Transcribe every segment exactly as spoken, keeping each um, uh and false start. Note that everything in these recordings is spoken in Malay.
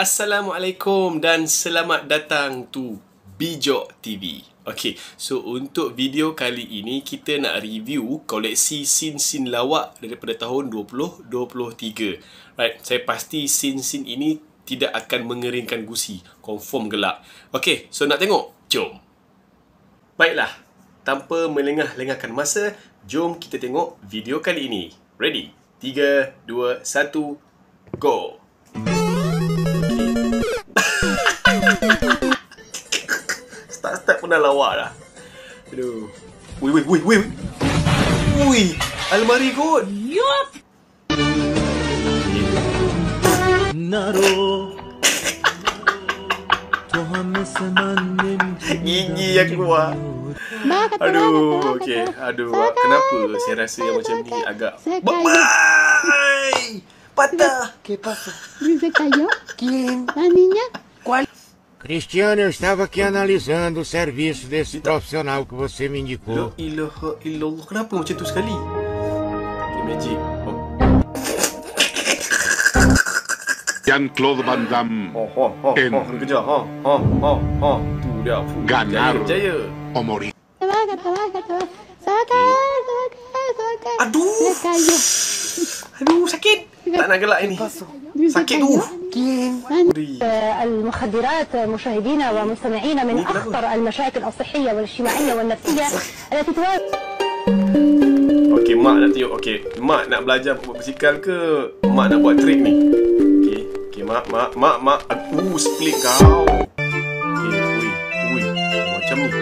Assalamualaikum dan selamat datang to Bijok T V. Okay, so untuk video kali ini kita nak review koleksi scene-scene lawak daripada tahun dua ribu dua puluh tiga. Right, saya pasti scene-scene ini tidak akan mengeringkan gusi, confirm gelak. Okay, so nak tengok? Jom. Baiklah, tanpa melengah-lengahkan masa, jom kita tengok video kali ini. Ready? tiga, dua, satu, go! Start-start pun dah lawak dah. Aduh. Wui, wui, wui, wui. Wui, almari kot. Yup. Gigi yang keluar. Aduh, okey. Aduh, kenapa saya rasa yang macam ni agak bye. Patah. ¿Qué pasó? ¿Se cayó? ¿Quién? ¿La niña? ¿Cuál? Cristiano, eu estava aqui analisando o serviço desse profissional que você me indicou. La ilaha illallah. Kenapa macam tu sekali? Okay, magic. Oh. Jean-Claude Van Damme Oh, oh, oh, en oh, kejar. Ha, ha, ha, ha. Tu dia. Ganar Jaya. o Morir. Se baja, se baja, se baja. Se va a caer, se va a caer, se va a caer. Aduh. Se cayó. Aduh, sakit. Tak nak gelak ini. Sakit tu. ¿Quién? المخدرات مشاهدينا ومستمعينا من أخطر المشاكل الصحية والاجتماعية والنفسية التي تواجه. Okey, mak nak tengok. Okey, mak nak belajar buat basikal ke mak nak buat trik ni? Okey, okey mak, mak, mak, mak. Aduh, split kau. Okey, ui, ui. Macam ni.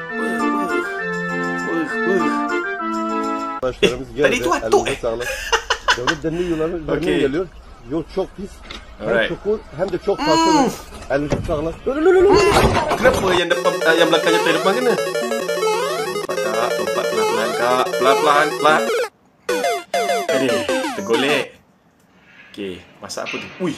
Wah, wah. Tadi tu atuk eh. Devletten yolları Okey. okay. geliyor. Yol çok pis. Alright. Hem çukur hem de çok tatlı. Elini tutsaklar. Kenapa yang depan, uh, yang belakang jatuh depan kena? Lompat kak, lompat pelan-pelan kak. Pelan-pelan, pelan. Ini, tergolek. Okey, masak apa tu? Ui.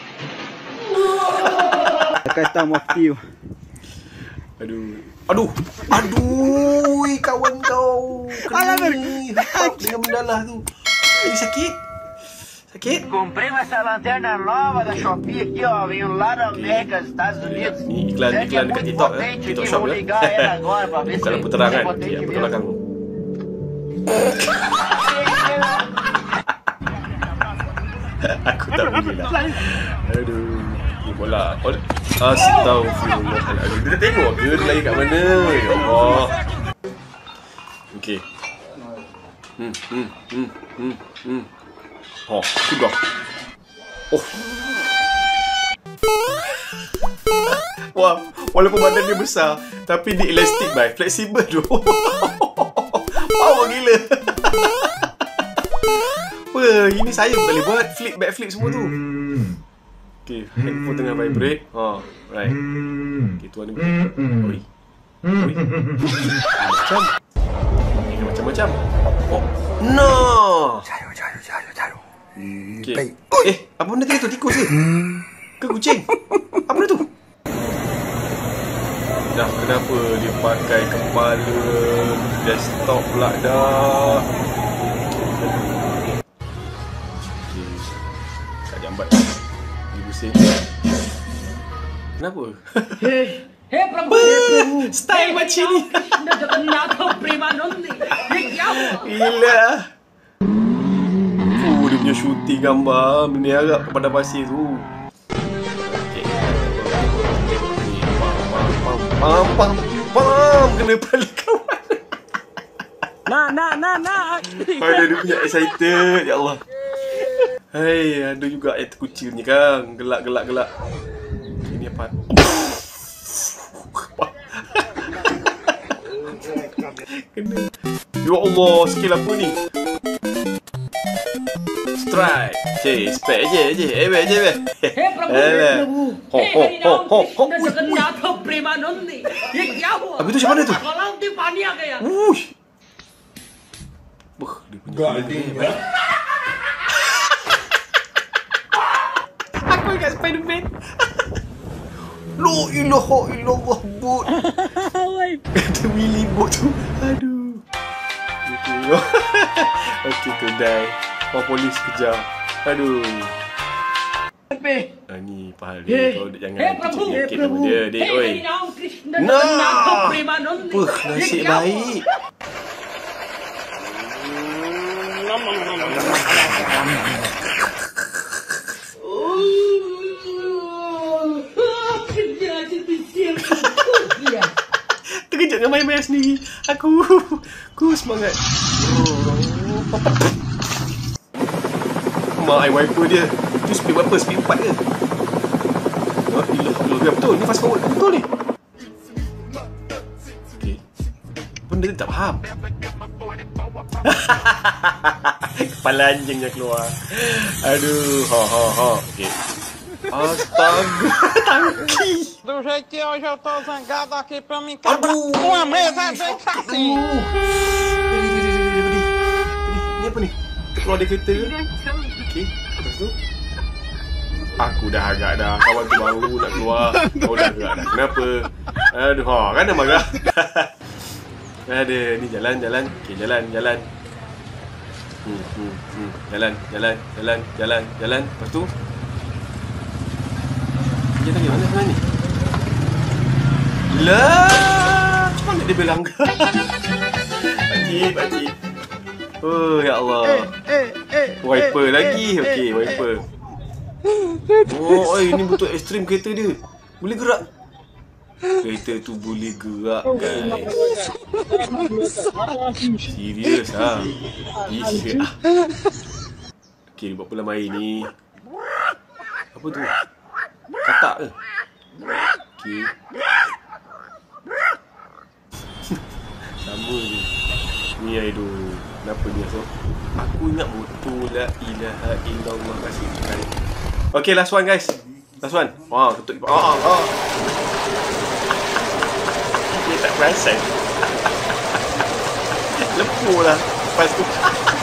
Acá estamos activos. Aduh. Aduh. Aduh, kawan kau. Kena ni. Hapap dengan mendalah tu. Ini sakit. Sakit. Comprei essa lanterna nova da Shopee aqui, ó. Veio lá da América, Estados Unidos. Ni iklan iklan dekat TikTok ya. TikTok Shop ya. Bukan lampu terang kan. Okey, apa belakang tu? Aku tak boleh lah. Aduh. Ni bola. Astagfirullahaladzim. Dia tengok ke dia lari kat mana? Ya Allah. Okey. Hmm, hmm, hmm, hmm, hmm. Oh, sudah. Oh. Wah, walaupun badan dia besar, tapi dia elastik, bye. Fleksibel tu. Power gila. Wah, ini saya pun boleh buat flip, backflip semua tu. Okay, handphone tengah vibrate. Ha, right. Okay, tuan ni. Oi. Oi. Macam. Ini macam-macam. Oh, no. Jayo, jayo, jayo, jayo. Okay. Eh, apa benda tu? Tikus ke? Ke kucing? Apa benda tu? Dah, kenapa dia pakai kepala desktop pula dah? Okay. Kat jambat. Dia pusing. Kenapa? Hei, hei Prabhu. Style macam ni. Dah jagannatha premanandi. Ye kya hua? Gila. Oh, dia punya shooting gambar meniarap kepada pasir tu. Okey. Ni pam pam pam pam pam pam kena kepala kawan. Nah, nah, nah, nah. Ada dia punya excited, ya Allah. Hai, ada juga air terkucilnya kan. Gelak gelak gelak. Ini apa? Kena. Ya Allah, skill apa ni? Strike. Cik, spek je je. Eh, be je be. Hei Prabhu, Eh, hei Prabhu. Ho Hei ho ho Harinam ho ho. Krishna Jagannatha premanandi. Ye kya hua? Habis tu macam mana tu? Kalau di pani आ गया. Wush. Buh, dia punya. Aku ingat Spiderman. La ilaha illallah bot. Ada Willy bot tu. Aduh. Gitu. Okey, kedai. Orang polis kejar. Aduh. Ah, ni pahal dia. Kau jangan kecil-kecil nama dia. Dek, oi. Nah! Puh, nasib baik. Terkejut dengan main-main sendiri. Aku Aku semangat. Mak air wiper dia. Tu speed berapa? Speed empat ke? Oh, ilah, ilah, betul. Ni fast forward. Betul ni. Okay. Benda dia tak faham. Kepala anjingnya keluar. Aduh. Ha, ha, ha. Okay. Astaga. Tangki. Do jeito que hoje eu tô zangado aqui pra me quebrar uma mesa bem assim. Ni apa ni? Keluar dari kereta ke? Okey. Lepas tu aku dah agak dah. Kawan tu baru nak keluar. Kau dah agak dah. Kenapa? Aduh, ha, kan dah marah. Ada ni jalan jalan. Okey, jalan jalan. Hmm, hmm, hmm. Jalan jalan jalan jalan jalan. Lepas tu jalan lagi mana mana ni? Lah, macam mana dia bilang? Pakcik, pakcik. Oh, ya Allah. Wiper lagi. Okey, wiper. Oh, oi, ini betul ekstrim kereta dia. Boleh gerak. Kereta tu boleh gerak, guys. Serius ah. Iya. Okey, buat pula main ni. Apa tu? Katak ke? Okey. Sama je. Ni idol. Kenapa dia so? Aku ingat motor la ilaha illallah kasih sekali. Okay, last one guys. Last one. Wah, ketuk. Ah, ah. Dia tak perasan. Lepur lah. Lepas tu.